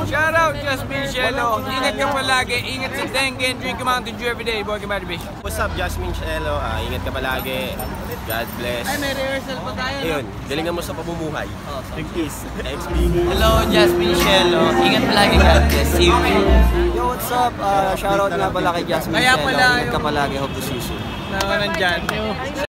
Shout out Jasmine Cielo. Ingat ka palagi. Ingat sa dengue and drink Mountain Dew every day. Boy, Bish. What's up, Jasmine Cielo? Ingat ka palagi. God bless. Ay, may rehearsal pa tayo. Ayun, galingan mo sa pamumuhay. Peace. Hello, Jasmine Cielo. Ingat palagi. God bless you. Yo, what's up? Shoutout nga pala kay Jasmine Cielo. Ingat ka palagi. Hope to see you soon. Nandyan.